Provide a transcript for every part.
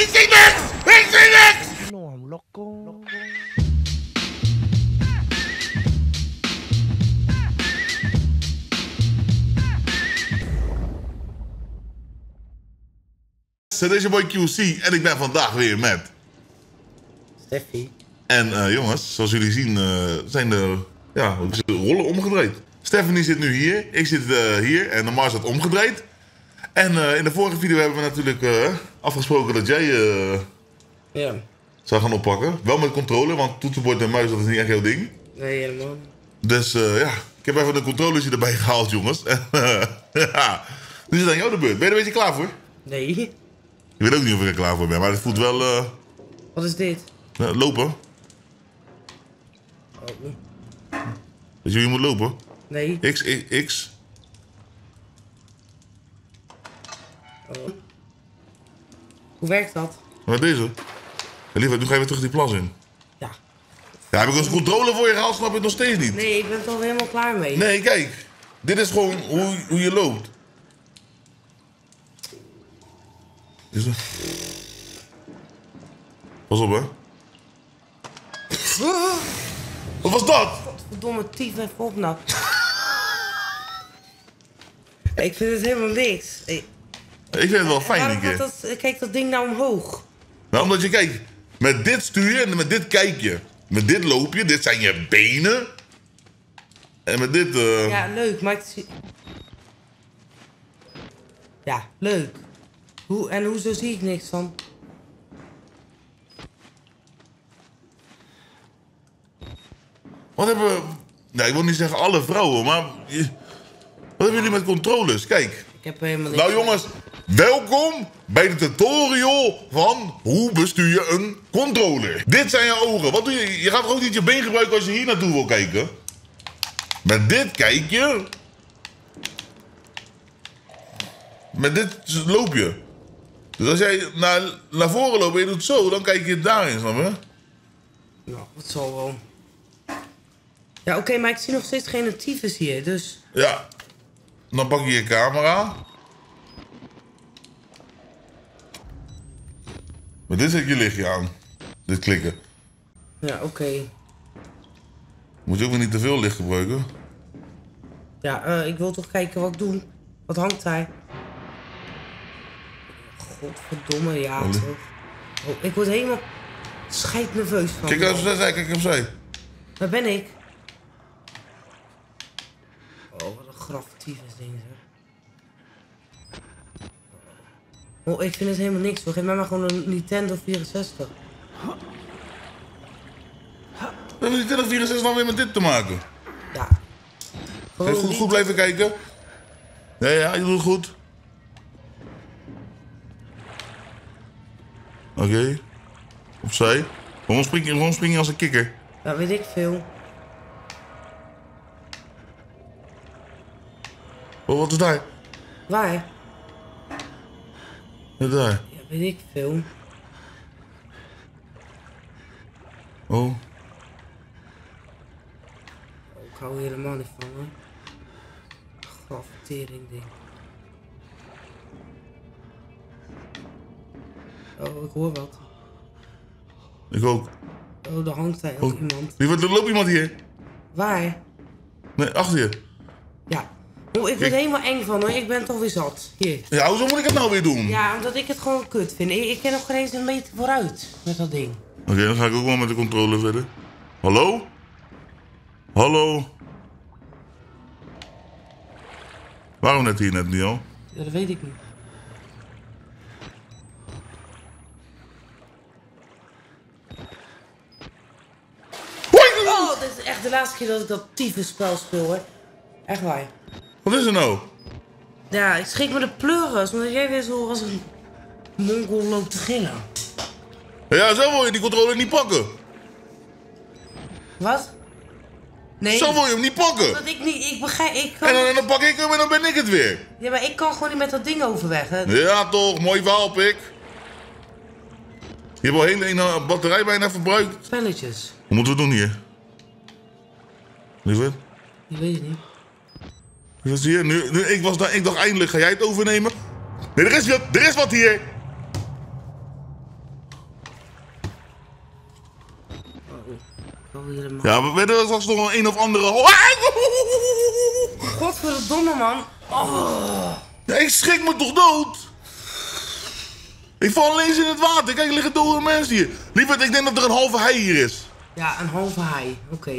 Ik zie niks! Ik zie niks! No, I'm loco. Dit is je boy QC en ik ben vandaag weer met Steffi. En jongens, zoals jullie zien zijn de rollen omgedraaid. Stephanie zit nu hier, ik zit hier en de Mars zit omgedraaid. En in de vorige video hebben we natuurlijk afgesproken dat jij zou gaan oppakken. Wel met controller, want toetsenbord en muis dat is niet echt jouw ding. Nee, helemaal. Dus ik heb even de controllers erbij gehaald, jongens. Nu is het aan jou de beurt. Ben je er een beetje klaar voor? Nee. Ik weet ook niet of ik er klaar voor ben, maar het voelt wel... Wat is dit? Lopen. Oh. Dus je moet lopen? Nee. X. Oh. Hoe werkt dat? Wat deze? Lieverd, nu ga je weer terug die plas in. Ja. Ja, heb ik een controle voor je gehaald, snap je het nog steeds niet? Nee, ik ben er al helemaal klaar mee. Nee, kijk. Dit is gewoon hoe je loopt. Pas op, hè. Wat was dat? Godverdomme, tief even op nou. Ik vind het helemaal niks. Ik vind het wel fijn, een keer. Kijk dat ding nou omhoog. Nou, omdat je kijkt, met dit stuur je en met dit kijk je. Met dit loop je, dit zijn je benen. En met dit... Ja, leuk, maar ik zie... Ja, leuk. Hoezo zie ik niks van? Wat hebben... Nou, ik wil niet zeggen alle vrouwen, maar... Wat hebben jullie met controllers? Kijk. Ik heb helemaal niks. Nou jongens, welkom bij de tutorial van hoe bestuur je een controller. Dit zijn je ogen. Wat doe je? Je gaat ook niet je been gebruiken als je hier naartoe wil kijken. Met dit kijk je. Met dit loop je. Dus als jij naar voren loopt en je doet zo, dan kijk je daarin, snap je? Nou, dat zal wel. Ja, oké, maar ik zie nog steeds geen tyfus hier, dus... Ja. Dan pak je je camera. Maar dit zet je lichtje aan. Dit klikken. Ja, oké. Moet je ook weer niet te veel licht gebruiken. Ja, ik wil toch kijken wat ik doe. Wat hangt daar? Godverdomme, ja toch. Oh, ik word helemaal scheidnerveus van. Kijk opzij, kijk opzij. Waar ben ik? Oh, wat een graftiefes ding zeg. Oh, ik vind het helemaal niks. Geef mij maar gewoon een Nintendo 64. We hebben Nintendo 64 dan weer met dit te maken. Ja. Gewoon goed blijven kijken. Ja, je doet het goed. Oké. Opzij. Waarom spring je als een kikker? Ja, weet ik veel. Oh, wat is daar? Waar? Ja, daar. Ja, weet ik veel. Oh. Ik hou hier helemaal niet van hoor. Graftering ding. Oh, ik hoor wat. Ik ook. Oh, er hangt daar ook iemand. Er loopt iemand hier. Waar? Nee, achter je. Ja. Oh, ik word helemaal eng van hoor. Ik ben toch weer zat. Hier. Ja, hoezo moet ik het nou weer doen? Ja, omdat ik het gewoon kut vind. Ik ken nog geen eens een meter vooruit met dat ding. Oké, dan ga ik ook wel met de controller verder. Hallo? Hallo? Waarom net hier net niet al? Ja, dat weet ik niet. Oh, dit is echt de laatste keer dat ik dat tyfusspel speel hoor. Echt waar. Wat is er nou? Ja, ik schrik me de pleuris, omdat jij weer zo als een mongol loopt te gillen. Ja, zo wil je die controller niet pakken. Wat? Nee. Zo wil je hem niet pakken. Dat ik niet, ik begrijp, ik kan... En dan pak ik hem en dan ben ik het weer. Ja, maar ik kan gewoon niet met dat ding overweg, hè. Ja toch, mooi verhaal, pik. Je hebt al hele batterij bijna verbruikt. Spelletjes. Wat moeten we doen hier? Lieverd? Ik weet het niet. Wat zie je? Nu, ik dacht eindelijk, ga jij het overnemen? Nee, er is wat hier. Oh, helemaal. Ja, we werden straks nog een of andere... Godverdomme, man. Oh. Ja, ik schrik me toch dood? Ik val ineens in het water. Kijk, er liggen dode mensen hier. Lieverd, ik denk dat er een halve hei hier is. Ja, een halve haai. Oké.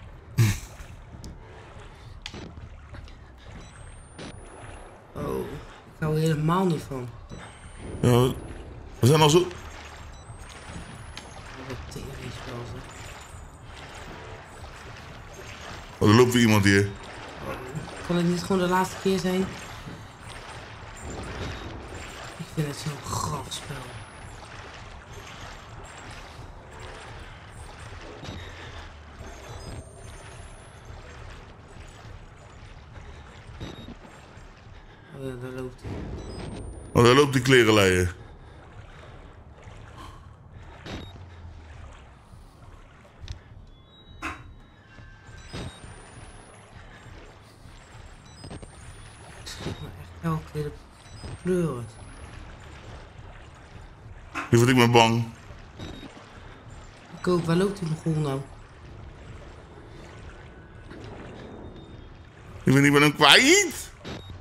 Oh, ik hou er helemaal niet van. Ja, we zijn al zo... Wat teringspel, zeg. Oh, er loopt weer iemand hier. Kan het niet gewoon de laatste keer zijn? Ik vind het zo'n grafspel. Oh ja, daar loopt hij. Oh, daar loopt die klerenleier. Elke keer de pleuris. Lieverd, ik ben bang. Ik ook, waar loopt die begon nou? Ik ben hem kwijt.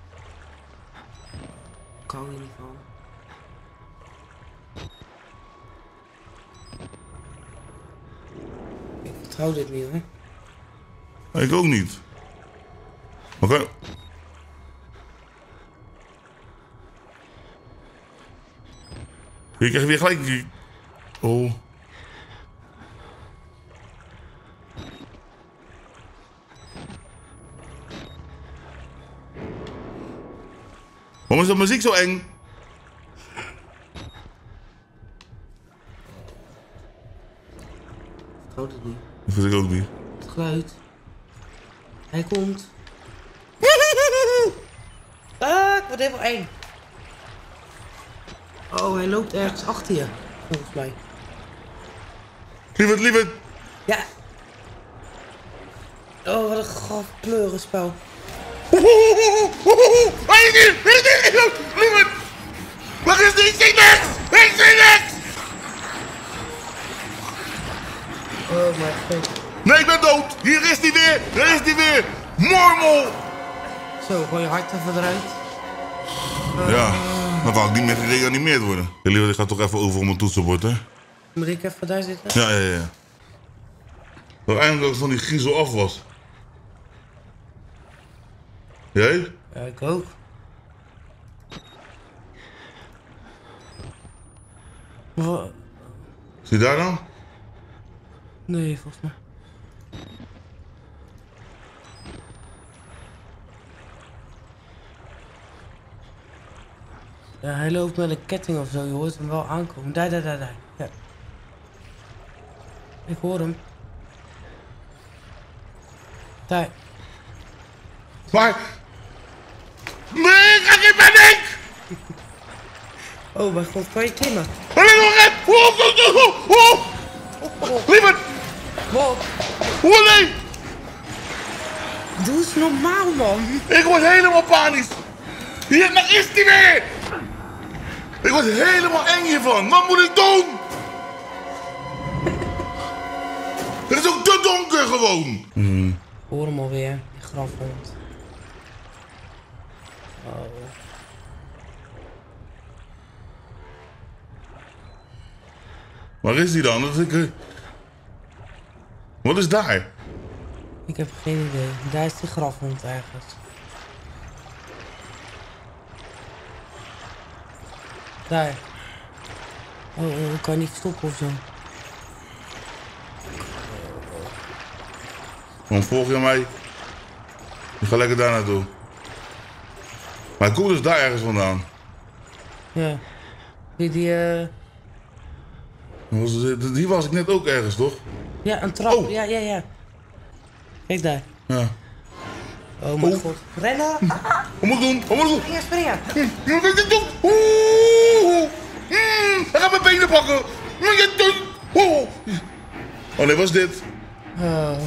Ik hou hier niet van. Ik vertrouw dit niet, hè? Ik ook niet. Oké. Je krijgt weer gelijk... Oh. Waarom is dat muziek zo eng? Ik vertrouw dit niet. Dat vind ik ook niet. Het geluid. Hij komt. Ah, ik word helemaal eng. Oh, hij loopt ergens achter je. Volgens mij. Lieverd. Ja. Oh, wat een grof pleurenspel. Lieverd! Waar is die? Ik zie niks! Ik zie niks! Oh mijn god. Nee, ik ben dood! Hier is hij weer! Daar is hij weer! Mormel! Zo, gooi je hart even eruit. Ja, dan kan ik niet meer gereanimeerd worden. Ja, lieverd, ik ga toch even over op mijn toetsenbord, hè? Moet ik even daar zitten? Ja. Dat eindelijk dat ik van die griezel af was. Jij? Ja, ik ook. Wat? Zie je daar dan? Nee, volgens mij. Ja, hij loopt met een ketting of zo, je hoort hem wel aankomen. Daar. Ja. Ik hoor hem. Daar. Maar... Nee, ik ga geen paniek! Oh mijn god, kan je klimmen? Er is nog een! Lieverd! Wat? Nee! Doe eens normaal, man. Ik word helemaal panisch! Hier, daar is hij weer! Ik word helemaal eng hiervan! Wat moet ik doen? Het is ook te donker gewoon! Ik hoor hem alweer, die grafhond. Oh. Waar is die dan? Wat is daar? Ik heb geen idee. Daar is die grafhond ergens. Daar. Oh, ik kan niet verstoppen of zo. Dan volg je mij. Ik ga lekker daar naartoe. Maar ik kom dus daar ergens vandaan. Ja. Die, Die was ik net ook ergens, toch? Ja, een trap. Oh. Ja. Kijk daar. Ja. Oh mijn god. Rennen! Wat moet ik doen? Wat moet ik doen? Springen! Wat moet ik doen? Oeh! Hij gaat mijn benen pakken! Wat moet je doen? Oh nee, wat is dit? Oh.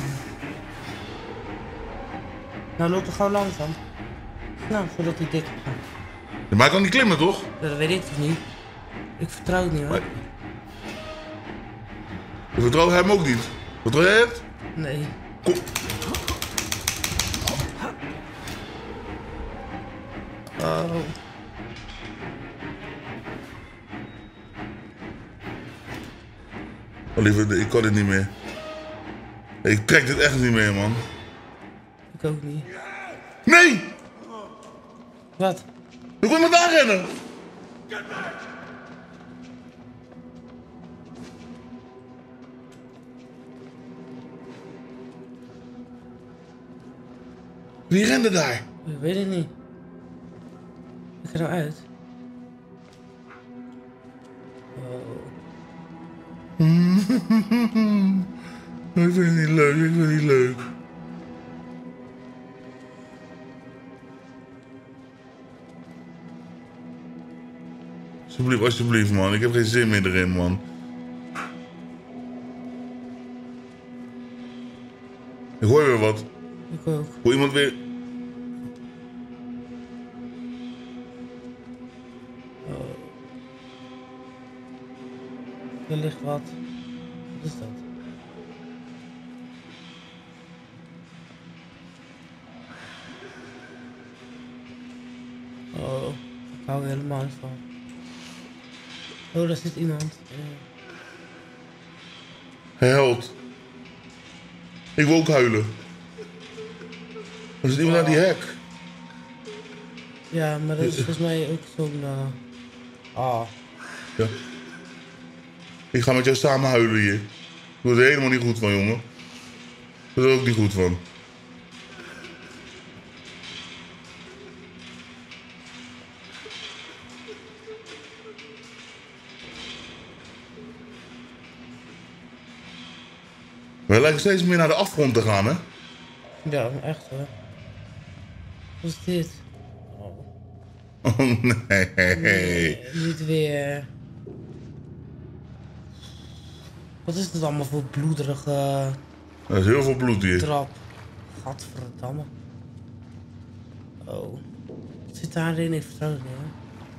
Nou, loop er gewoon langzaam. Nou, zodat hij dik gaat. Ja, maar hij kan niet klimmen, toch? Ja, dat weet ik toch niet. Ik vertrouw het niet hoor. Nee. Ik vertrouw hem ook niet. Wat wil jij het? Nee. Kom. Oh. Oh, lieve, ik kan dit niet meer. Ik trek dit echt niet meer, man. Ik ook niet. Nee! Wat? Ik wil me daar rennen! Wie rende daar? Ik weet het niet. Ik ga nou uit. Oh. Ik vind het niet leuk, ik vind het niet leuk. Alsjeblieft, alsjeblieft, man. Ik heb geen zin meer erin, man. Ik hoor weer wat. Ik ook. Ik hoor iemand weer... Oh. Er ligt wat. Wat is dat? Oh, ik hou er helemaal niet van. Oh, daar zit iemand. Held. Ik wil ook huilen. Er zit iemand aan die hek. Ja, maar dat is volgens mij ook zo'n... Ah. Ja. Ik ga met jou samen huilen hier. Ik word er helemaal niet goed van, jongen. Ik word er ook niet goed van. We lijken steeds meer naar de afgrond te gaan, hè? Ja, echt hoor. Wat is dit? Oh. Oh, nee. Nee, niet weer. Wat is dit allemaal voor bloederige Er is heel veel bloed hier. trap? Gadverdamme. Oh. Wat zit daarin? Ik vertrouw het niet hoor.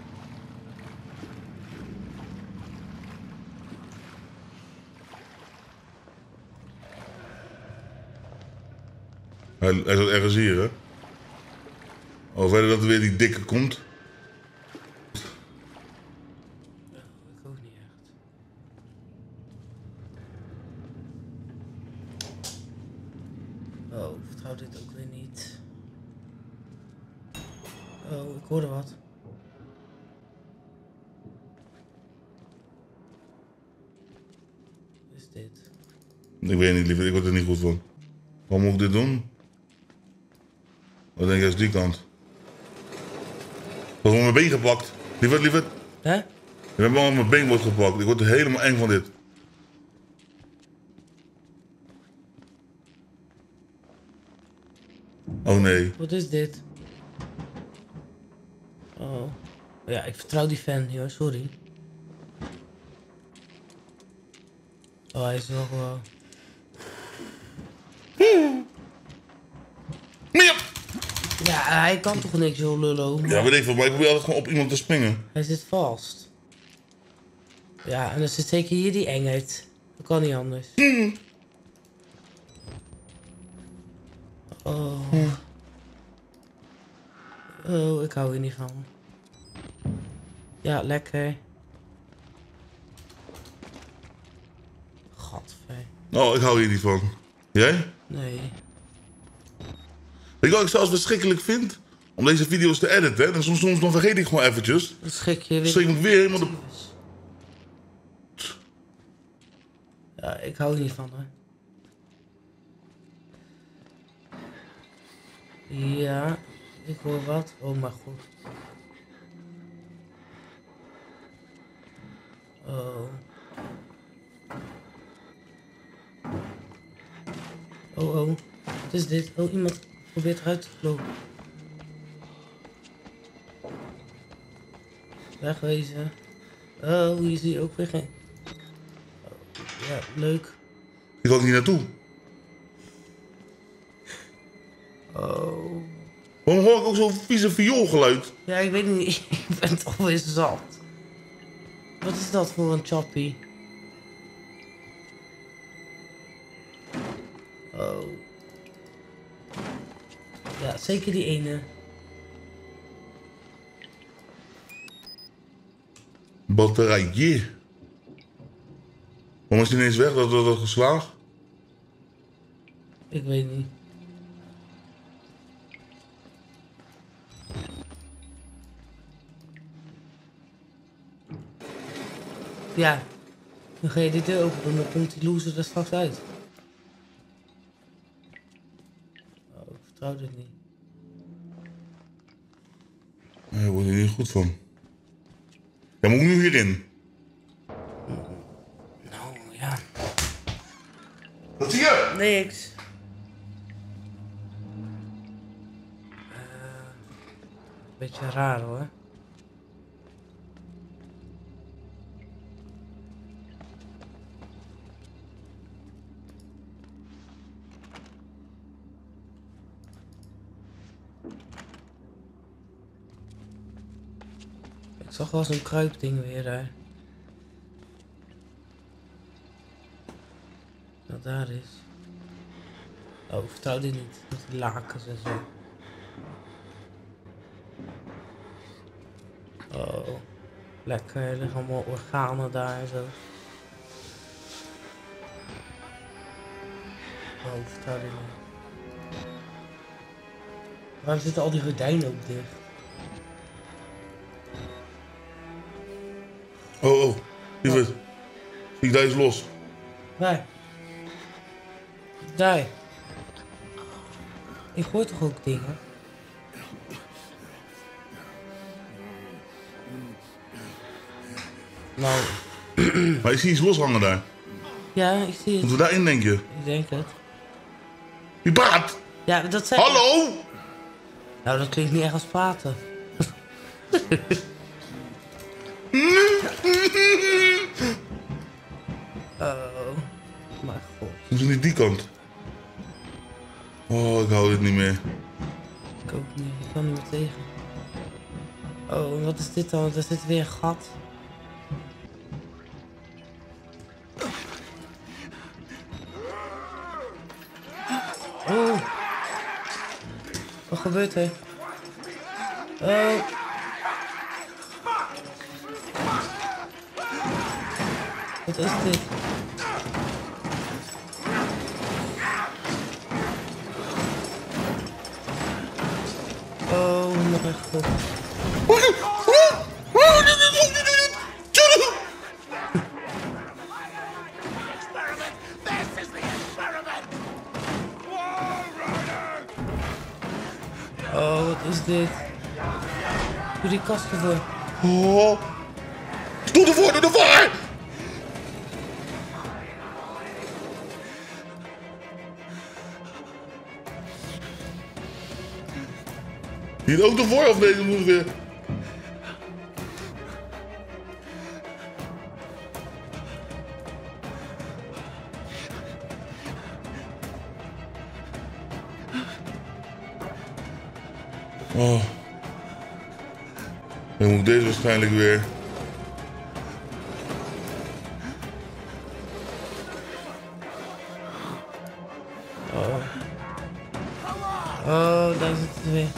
Hij zat ergens hier, hè? Oh, verder dat er weer die dikke komt. Ik ook niet echt. Oh, ik vertrouw dit ook weer niet. Oh, ik hoorde wat. Wat is dit? Ik weet niet, liever. Ik word er niet goed van. Waarom moet ik dit doen? Wat denk je als die kant? Dat wordt mijn been gepakt. Lieverd. Hè? Je hebt wel mijn been wordt gepakt. Ik word er helemaal eng van dit. Oh nee. Wat is dit? Oh. Ja, ik vertrouw die fan niet hoor, sorry. Oh, hij is wel gewoon... Ja, Ja, hij kan toch niks, joh, lullo. ja, weet ik veel, maar ik probeer altijd gewoon op iemand te springen. Hij zit vast. Ja, en dan zit zeker hier die engheid. Dat kan niet anders. Oh. Oh, ik hou hier niet van. Ja, lekker. Gadver. Oh, ik hou hier niet van. Jij? Nee. Weet je wat ik zelfs verschrikkelijk vind? Om deze video's te editen. En soms dan vergeet ik gewoon eventjes. Dan schrik je Dan weer. schrik ik weer helemaal de... Ja, ik hou hier niet van hoor. Ja, ik hoor wat. Oh mijn god. Oh. Oh, oh. Wat is dit? Oh, iemand probeert eruit te lopen. Wegwezen. Oh, hier zie je ook weer geen... Oh, ja, leuk. Ik kan hier naartoe. Oh. Waarom hoor ik ook zo'n vieze vioolgeluid? Ja, ik weet niet. Ik ben toch weer zat. Wat is dat voor een choppy? Oh. Ja, zeker die ene. Batterijtje. Waarom is die ineens weg? Dat geslaagd? Ik weet niet. Ja. Dan ga je die deur open doen, dan komt die loser er straks uit. Oh, ik vertrouw dit niet. Nee, daar word je niet goed van. Ja, moet ik nu hierin? Nou, ja. Wat zie je? Niks. Beetje raar hoor. Ik zag wel zo'n kruipding weer daar. Dat daar is. Oh, ik vertrouw dit niet. Met die lakens en zo. Oh. Lekker, er liggen allemaal organen daar en zo. Oh, ik vertrouw dit niet. Waarom zitten al die gordijnen ook dicht? Oh. Lieverd. Die daar is los. Waar? Daar. Ik hoor toch ook dingen? Nou. Maar ik zie iets loshangen daar. Ja, ik zie het. Moeten we daarin, denk je? Ik denk het. Wie praat? Ja, dat zei... Hallo? Nou, dat klinkt niet echt als praten. Oh, mijn god. Moeten we niet die kant? Oh, ik hou dit niet meer. Ik ook niet, ik kan niet meer tegen. Oh, en wat is dit dan? Er zit weer een gat. Oh. Wat gebeurt er? Oh. Wat is dit? Oh, mijn god. Oh, wat is dit? Doe die kast ervoor. Oh. Doe ervoor, doe ervoor! Hier ook ervoor of nee, dan moet weer. Oh. Dan moet ik deze waarschijnlijk weer. Oh. Oh, daar zit het weer.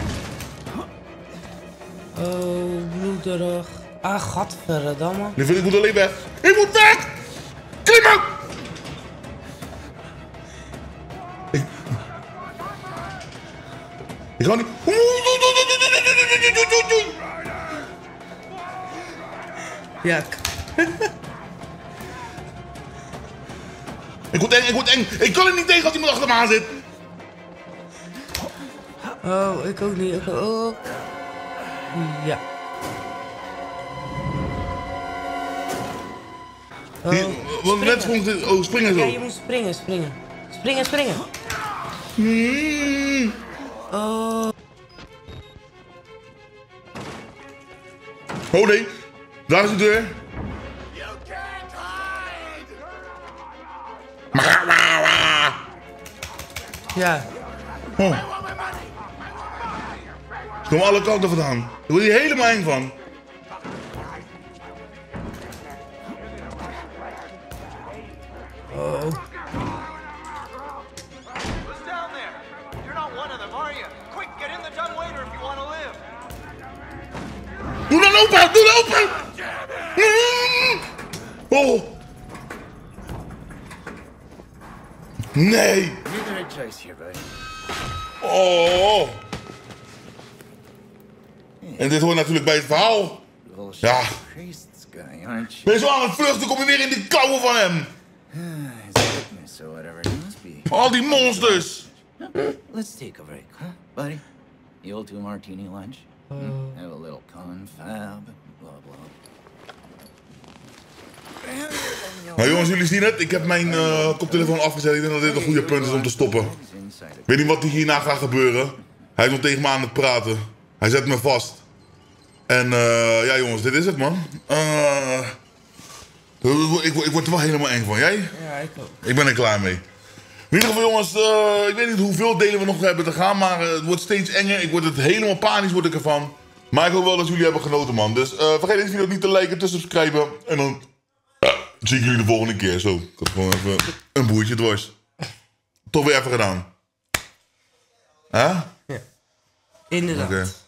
Oh, bloederig. Ah, gadverdamme. Nu vind ik moet alleen weg. Ik moet weg! Klimmen! Ik ga niet. Ja. Ik word eng, ik word eng. Ik kan er niet tegen als iemand achter me aan zit. Oh, ik ook niet. Oh. Ja. Hier, want net sprong dit. Oh, springen Ja, zo. je moet springen, springen. Springen, springen. Oh. Oh nee, daar is de deur. Ja. Oh. Ze komen alle kanten vandaan. Daar word je helemaal eng van. Oh. Doe open! Oh! Nee! You made a choice here, buddy. Oh! En dit hoort natuurlijk bij het verhaal. Well, shit, Ja. crazy this guy, aren't you? Ben je zo aan het vluchten, kom je weer in de klauwen van hem. His weakness or whatever. He must be. Al die monsters. Let's take a break, huh, buddy? The old 2-martini lunch. Have a little confab. Blah blah. Nou jongens, jullie zien het. Ik heb mijn koptelefoon afgezet. Ik denk dat dit een goede punt is om te stoppen. Ik weet niet wat hierna gaat gebeuren. Hij is nog tegen me aan het praten. Hij zet me vast. En ja jongens, dit is het man. Ik word er wel helemaal eng van. Jij? Ja, ik ook. Ik ben er klaar mee. In ieder geval jongens, ik weet niet hoeveel delen we nog hebben te gaan. Maar het wordt steeds enger. Ik word het helemaal panisch word ik ervan. Maar ik hoop wel dat jullie hebben genoten man. Dus vergeet deze video niet te liken, te subscriben. En dan zie ik jullie de volgende keer. Zo, ik had gewoon even een boertje dwars. Toch weer even gedaan. Huh? Ja. Inderdaad. Oké.